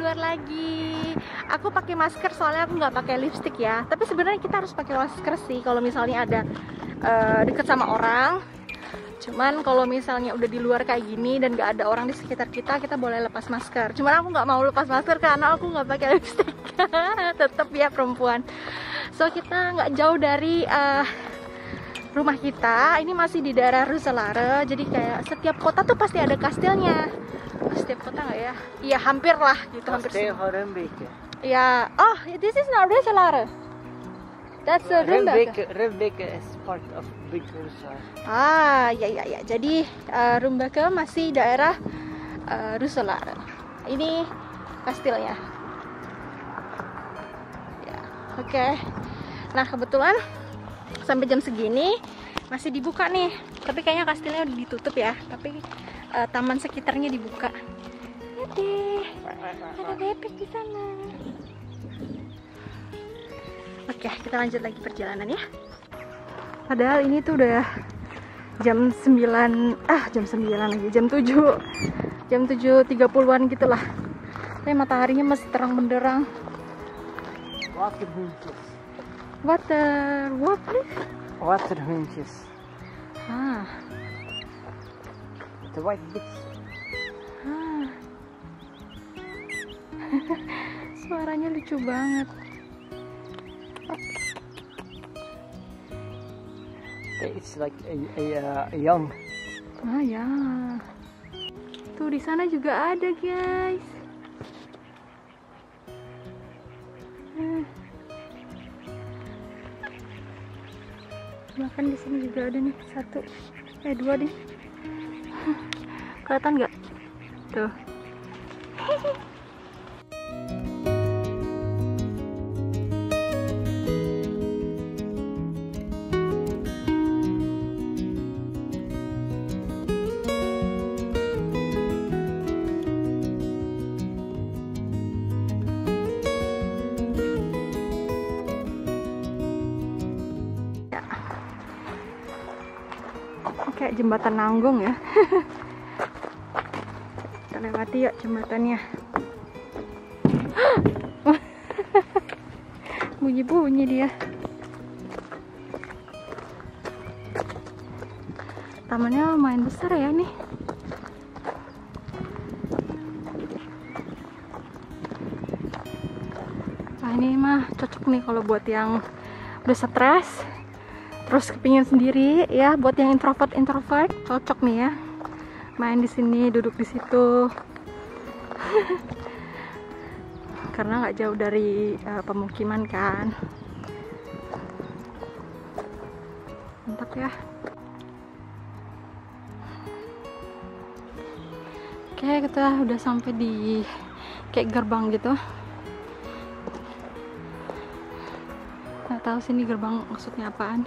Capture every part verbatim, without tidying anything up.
luar lagi. Aku pakai masker soalnya aku nggak pakai lipstick ya. Tapi sebenarnya kita harus pakai masker sih kalau misalnya ada uh, deket sama orang. Cuman kalau misalnya udah di luar kayak gini dan nggak ada orang di sekitar kita, kita boleh lepas masker. Cuman aku nggak mau lepas masker karena aku nggak pakai lipstick. Tetap ya perempuan. So kita nggak jauh dari uh, rumah kita. Ini masih di daerah Roeselare. Jadi kayak setiap kota tuh pasti ada kastilnya. Setiap kota nggak ya? Iya hampir lah gitu, hampir. Iya. Oh, this is not Roeselare. That's a Rumbeke. Rumbeke is part of Big Roeselare. Ah, ya ya ya. Jadi uh, Rumbeke masih daerah uh, Roeselare. Ini kastilnya. Ya, oke. Okay. Nah kebetulan sampai jam segini masih dibuka nih, tapi kayaknya kastilnya udah ditutup ya, tapi uh, taman sekitarnya dibuka. Ada, ada bebek di sana. Oke, kita lanjut lagi perjalanan ya. Padahal ini tuh udah jam sembilan, ah jam sembilan lagi, jam tujuh, jam tujuh tiga puluhan gitulah. Tapi mataharinya masih terang benderang. Water, what please? Water hunches. Ah. The white bits. Ah. Suaranya lucu banget. It's like a, a, a young. Ah ya. Tuh di sana juga ada guys. Bahkan di sini juga ada nih satu, eh dua nih. Kelihatan nggak? Tuh. Kayak jembatan Nanggung ya. Kita lewati yuk jembatannya. Bunyi-bunyi dia. Tamannya lumayan besar ya nih. Nah ini mah cocok nih kalau buat yang udah stres, terus kepingin sendiri ya, buat yang introvert introvert cocok nih ya, main di sini, duduk di situ. Karena nggak jauh dari uh, pemukiman kan, mantap ya. Oke, kita udah sampai di kayak gerbang gitu. Nggak tahu sini gerbang maksudnya apaan.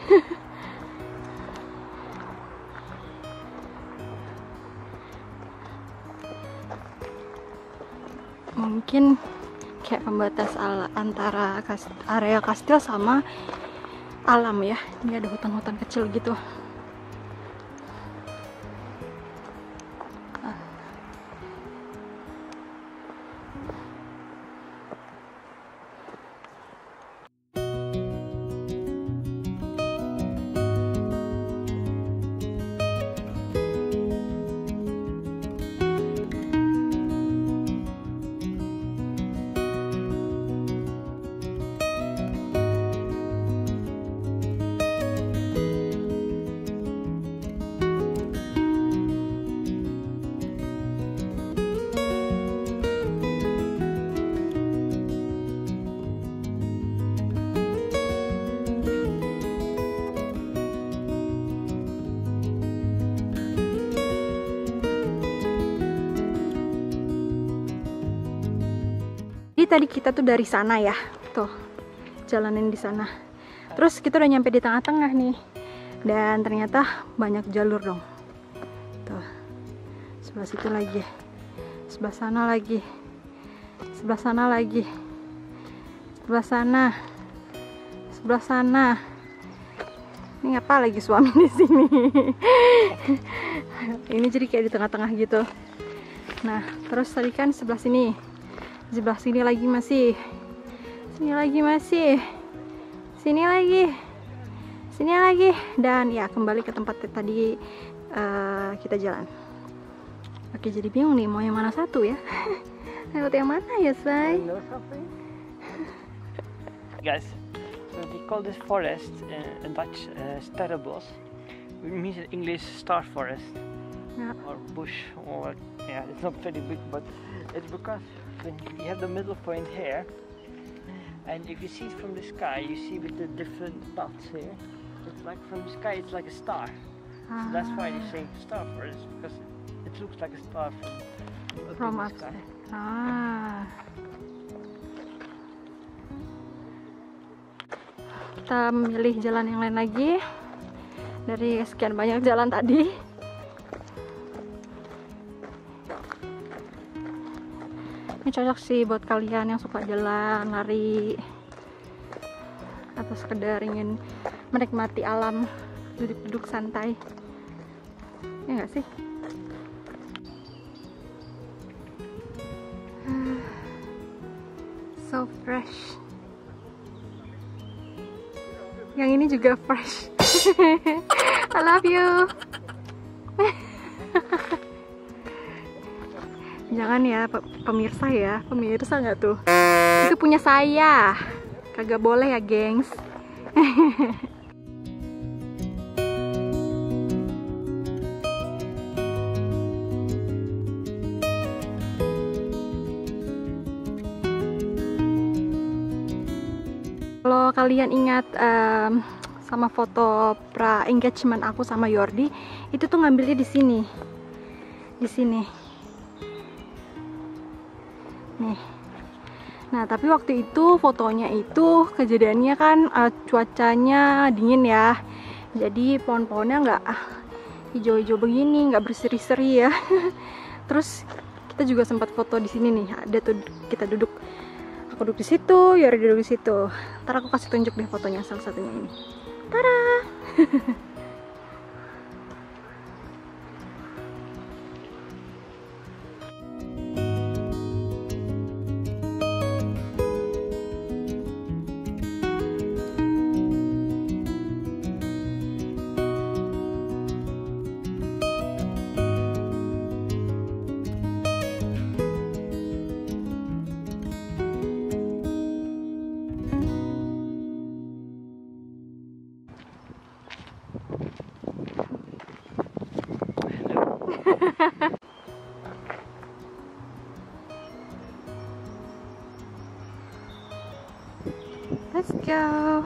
Mungkin kayak pembatas al antara kas area kastil sama alam ya. Ini ada hutan-hutan kecil gitu. Jadi tadi kita tuh dari sana ya, tuh jalanin di sana. Terus kita udah nyampe di tengah-tengah nih, dan ternyata banyak jalur dong. Tuh, sebelah situ lagi, sebelah sana lagi, sebelah sana lagi, sebelah sana, sebelah sana. Ini ngapa lagi suami di sini? Ini jadi kayak di tengah-tengah gitu. Nah, terus tadi kan sebelah sini Di sebelah sini lagi masih. Sini lagi masih. Sini lagi. Sini lagi. Dan ya kembali ke tempat tadi uh, kita jalan. Oke, jadi bingung nih mau yang mana satu ya. Lewat yang mana ya, say? Guys, so they call this forest uh, in Dutch uh, sterrenbos, which means in English star forest. Yeah. Or bush, or yeah, it's not very big, but it's because when you have the middle point here, and if you see it from the sky, you see with the different dots here. It's like from the sky, it's like a star. Ah. So that's why they say star forest, because it, it looks like a star from, from the up sky. Ah. Kita memilih jalan yang lain lagi dari sekian banyak jalan tadi. Ini cocok sih buat kalian yang suka jalan, lari, atau sekedar ingin menikmati alam, duduk-duduk santai. Ya nggak sih? So fresh. Yang ini juga fresh. I love you. Jangan ya pemirsa ya, pemirsa nggak tuh? Itu punya saya, kagak boleh ya, gengs. Kalau kalian ingat um, sama foto pra engagement aku sama Yordi, itu tuh ngambilnya di sini, di sini. Nih. Nah, tapi waktu itu fotonya itu kejadiannya kan uh, cuacanya dingin ya. Jadi pohon-pohonnya nggak hijau-hijau begini, nggak berseri-seri ya. Terus kita juga sempat foto di sini nih. Ada tuh kita duduk. Aku duduk di situ, Yori duduk di situ. Ntar aku kasih tunjuk deh fotonya salah satunya ini. Tada! Let's go.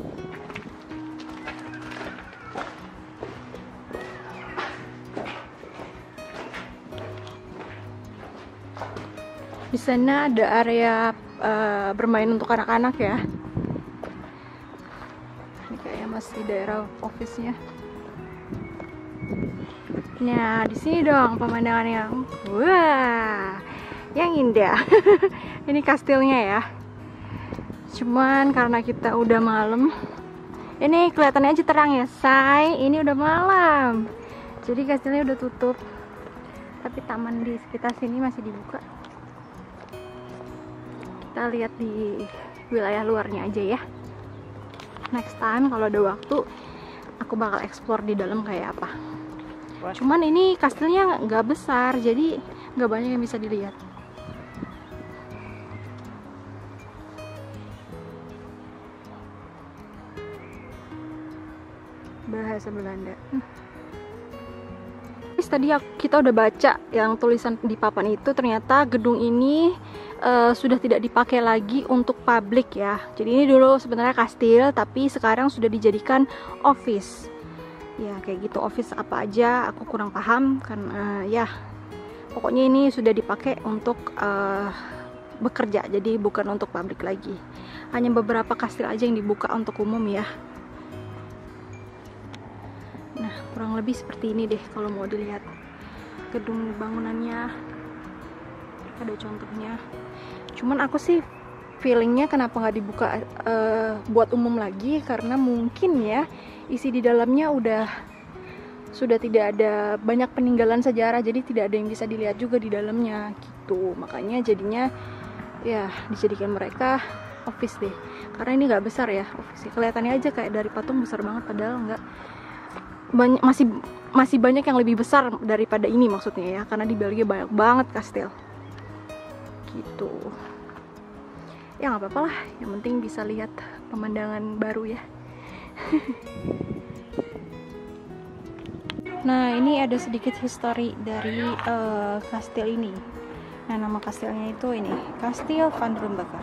Di sana ada area uh, bermain untuk anak-anak ya. Ini kayaknya masih daerah office-nya. Nah, di sini dong pemandangan yang wah, yang indah. Ini kastilnya ya. Cuman karena kita udah malam, ini kelihatannya aja terang ya, say. Ini udah malam, jadi kastilnya udah tutup. Tapi taman di sekitar sini masih dibuka. Kita lihat di wilayah luarnya aja ya. Next time kalau ada waktu, aku bakal explore di dalam kayak apa. Cuman ini kastilnya nggak besar, jadi nggak banyak yang bisa dilihat. Bahasa Belanda. Hmm. Tadi kita udah baca yang tulisan di papan itu, ternyata gedung ini uh, sudah tidak dipakai lagi untuk publik ya. Jadi ini dulu sebenarnya kastil, tapi sekarang sudah dijadikan office. Ya kayak gitu, office apa aja aku kurang paham kan. Uh, ya pokoknya ini sudah dipakai untuk uh, bekerja, jadi bukan untuk publik lagi. Hanya beberapa kastil aja yang dibuka untuk umum ya. Nah, kurang lebih seperti ini deh kalau mau dilihat gedung bangunannya. Ada contohnya. Cuman aku sih feelingnya kenapa nggak dibuka uh, buat umum lagi, karena mungkin ya isi di dalamnya udah sudah tidak ada banyak peninggalan sejarah, jadi tidak ada yang bisa dilihat juga di dalamnya gitu. Makanya jadinya ya dijadikan mereka office deh, karena ini nggak besar ya office. Kelihatannya aja kayak dari patung besar banget, padahal nggak. Banyak, masih masih banyak yang lebih besar daripada ini maksudnya ya, karena di Belgia banyak banget kastil gitu. Ya nggak apa-apa lah, yang penting bisa lihat pemandangan baru ya. Nah, ini ada sedikit histori dari uh, kastil ini. Nah, nama kastilnya itu ini, Kastil van Rumbacher.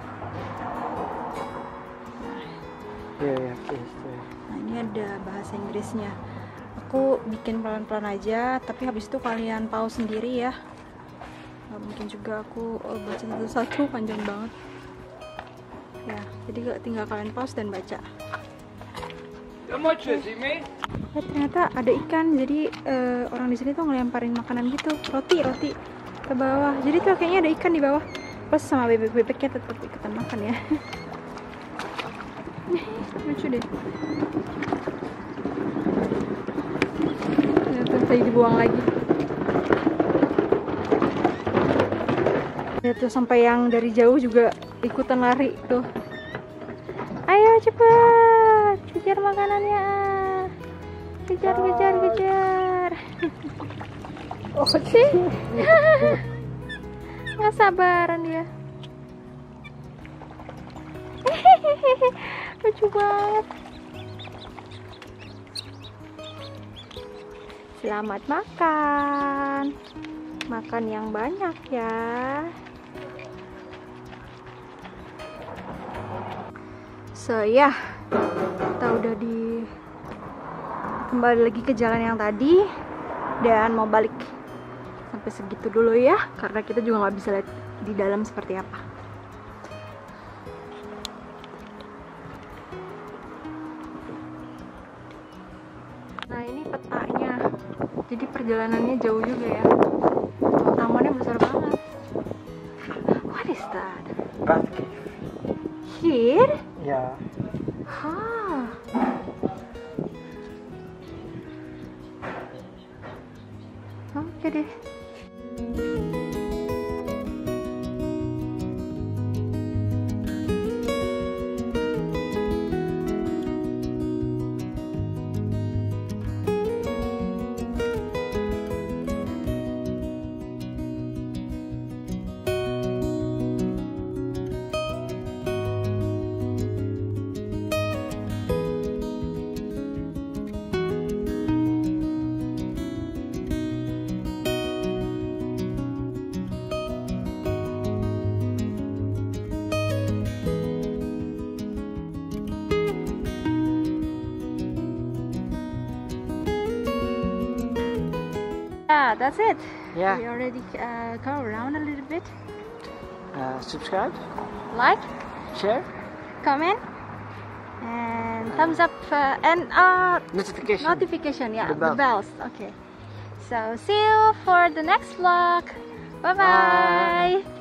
Ya, ya, okay. Nah, ini ada bahasa Inggrisnya. Aku bikin pelan-pelan aja, tapi habis itu kalian pause sendiri ya. Nggak mungkin juga aku uh, baca satu-satu, panjang banget. Ya, jadi tinggal kalian pause dan baca. Eh, ternyata ada ikan, jadi uh, orang di sini tuh ngelemparin makanan gitu, roti roti ke bawah. Jadi tuh kayaknya ada ikan di bawah, plus sama bebek-bebeknya tetap ikutan makan ya. Lucu deh. Ternyata tadi dibuang lagi. Ya tuh sampai yang dari jauh juga ikutan lari tuh. Ayo cepat, kejar makanannya. Kejar, kejar, kejar. Oh sih, nggak sabaran dia. Lucu banget. Selamat makan, makan yang banyak ya. So ya, yeah. Kita udah di kembali lagi ke jalan yang tadi dan mau balik. Sampai segitu dulu ya, karena kita juga nggak bisa lihat di dalam seperti apa. Nah, ini petanya, jadi perjalanannya jauh juga ya. Tamannya besar banget. What is that? Bat cave. Here? Yeah. Hah. Oke deh. Yeah, that's it. Yeah. We already uh, go around a little bit. Uh, subscribe, Like, share, comment, and thumbs up uh, and uh, notification. notification. Yeah, The the, bell. bells. Okay. So see you for the next vlog. Bye bye. Bye.